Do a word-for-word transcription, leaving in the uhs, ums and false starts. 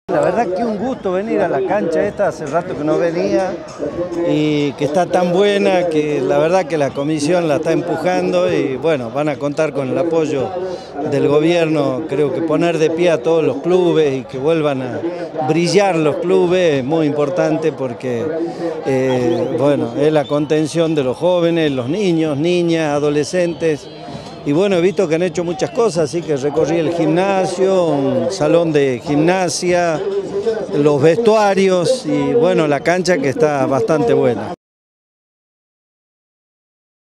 La verdad que un gusto venir a la cancha esta, hace rato que no venía y que está tan buena que la verdad que la comisión la está empujando y bueno, van a contar con el apoyo del gobierno, creo que poner de pie a todos los clubes y que vuelvan a brillar los clubes es muy importante porque eh, bueno, es la contención de los jóvenes, los niños, niñas, adolescentes. Y bueno, he visto que han hecho muchas cosas, así que recorrí el gimnasio, un salón de gimnasia, los vestuarios y bueno, la cancha que está bastante buena.